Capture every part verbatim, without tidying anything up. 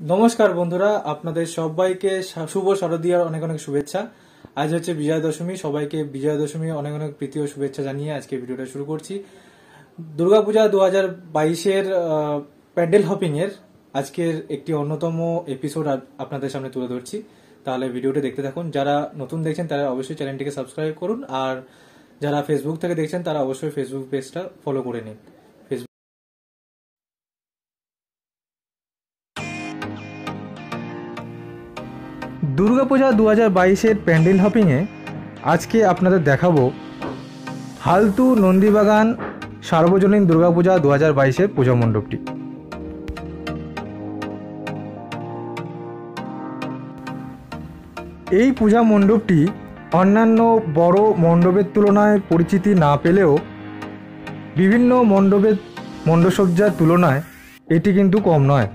নমস্কার বন্ধুরা, আপনাদের সবাইকে শুভ শারদীয়ার অনেক অনেক শুভেচ্ছা। আজ হচ্ছে বিজয়া দশমী। সবাইকে বিজয়া দশমী অনেক অনেক প্রীতি ও শুভেচ্ছা জানিয়ে আজকে ভিডিওটা শুরু করছি। দুর্গাপূজা দু হাজার বাইশের প্যান্ডেল হপিং এর আজকের একটি অন্যতম এপিসোড আপনাদের সামনে তুলে ধরছি। তাহলে ভিডিওটি দেখতে থাকুন। যারা নতুন দেখছেন তারা অবশ্যই চ্যানেলটিকে সাবস্ক্রাইব করুন, আর যারা ফেসবুক থেকে দেখছেন তারা অবশ্যই ফেসবুক পেজটা ফলো করে নিন। দুর্গাপূজা দু হাজার বাইশের প্যান্ডেল হপিংয়ে আজকে আপনাদের দেখাবো হালতু নন্দীবাগান সার্বজনীন দুর্গাপূজা দু হাজার বাইশের পূজা মণ্ডপটি। এই পূজা মণ্ডপটি অন্যান্য বড় মণ্ডপের তুলনায় পরিচিতি না পেলেও বিভিন্ন মণ্ডপের মণ্ডপসজ্জার তুলনায় এটি কিন্তু কম নয়।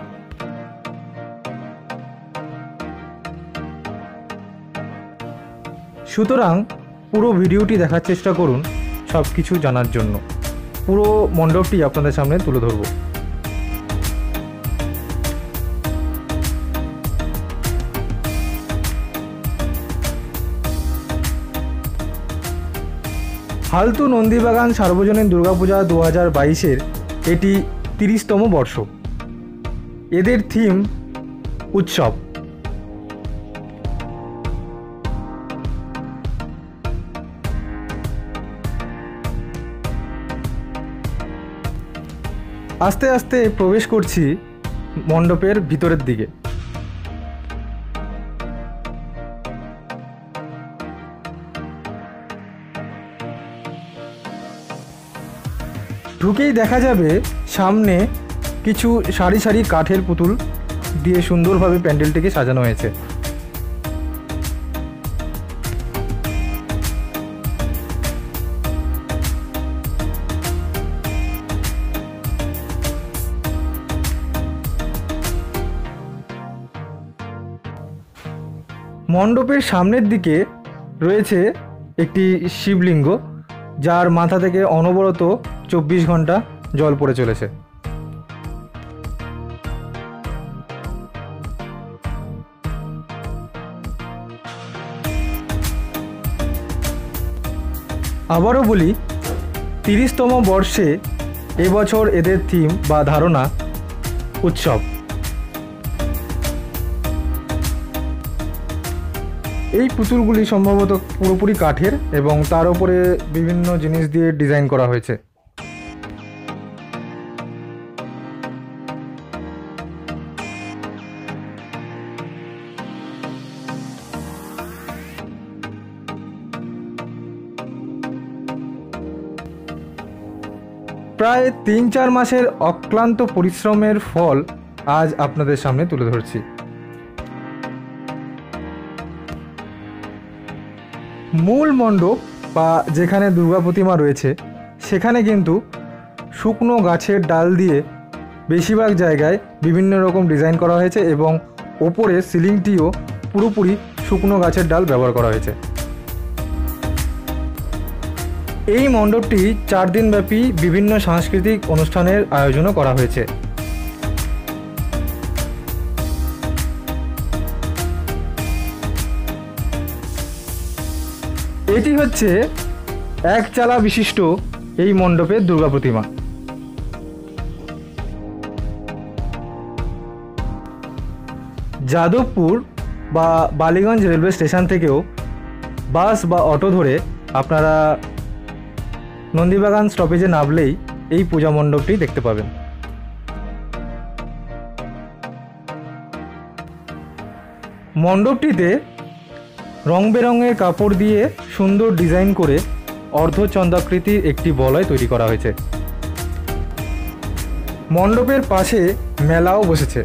সুতরাং পুরো ভিডিওটি দেখার চেষ্টা করুন সব কিছু জানার জন্য। পুরো মণ্ডপটি আপনাদের সামনে তুলে ধরব। হালতু নন্দীবাগান সার্বজনীন দুর্গাপূজা দু হাজার বাইশের এটি তিরিশতম বর্ষ। এদের থিম উৎসব। আস্তে আস্তে প্রবেশ করছি মণ্ডপের ভিতরের দিকে। ঢুকেই দেখা যাবে সামনে কিছু সারি সারি কাঠের পুতুল দিয়ে সুন্দরভাবে প্যান্ডেলটিকে সাজানো হয়েছে। মণ্ডপের সামনের দিকে রয়েছে একটি শিবলিঙ্গ, যার মাথা থেকে অনবরত চব্বিশ ঘন্টা জল পড়ে চলেছে। আবারও বলি, তিরিশতম বর্ষে এবছর এদের থিম বা ধারণা উৎসব। এই পুতুলগুলি সম্ভবত পুরোপুরি কাঠের এবং তার উপরে বিভিন্ন জিনিস দিয়ে ডিজাইন করা হয়েছে। প্রায় তিন চার মাসের অক্লান্ত পরিশ্রমের ফল আজ আপনাদের সামনে তুলে ধরছি। মূল মণ্ডপ বা যেখানে দুর্গা প্রতিমা রয়েছে সেখানে কিন্তু শুকনো গাছের ডাল দিয়ে বেশিরভাগ জায়গায় বিভিন্ন রকম ডিজাইন করা হয়েছে এবং ওপরে সিলিংটিও পুরোপুরি শুকনো গাছের ডাল ব্যবহার করা হয়েছে। এই মণ্ডপটি চার দিনব্যাপী বিভিন্ন সাংস্কৃতিক অনুষ্ঠানের আয়োজনও করা হয়েছে। এটি হচ্ছে এক চালা বিশিষ্ট এই মণ্ডপের দুর্গা প্রতিমা। যাদবপুর বা বালিগঞ্জ রেলওয়ে স্টেশন থেকেও বাস বা অটো ধরে আপনারা নন্দীবাগান স্টপেজে নামলেই এই পূজা মণ্ডপটি দেখতে পাবেন। মণ্ডপটিতে রং বেরঙের কাপড় দিয়ে সুন্দর ডিজাইন করে অর্ধচন্দ্রাকৃতির একটি বলয় তৈরি করা হয়েছে। মণ্ডপের পাশে মেলাও বসেছে।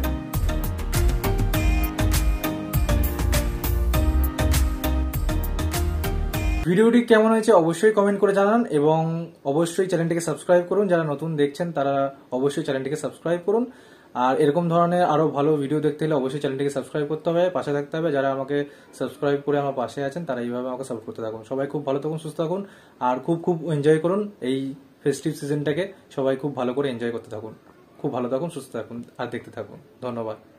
ভিডিওটি কেমন হয়েছে অবশ্যই কমেন্ট করে জানান এবং অবশ্যই চ্যানেলটিকে সাবস্ক্রাইব করুন। যারা নতুন দেখছেন তারা অবশ্যই চ্যানেলটিকে সাবস্ক্রাইব করুন। আর এরকম ধরনের আরও ভালো ভিডিও দেখতে হলে অবশ্যই চ্যানেলটিকে সাবস্ক্রাইব করতে হবে, পাশে থাকতে হবে। যারা আমাকে সাবস্ক্রাইব করে আমার পাশে আছেন তারা এইভাবে আমাকে সাপোর্ট করতে থাকুন। সবাই খুব ভালো থাকুন, সুস্থ থাকুন, আর খুব খুব এনজয় করুন এই ফেস্টিভ সিজনটাকে। সবাই খুব ভালো করে এনজয় করতে থাকুন। খুব ভালো থাকুন, সুস্থ থাকুন আর দেখতে থাকুন। ধন্যবাদ।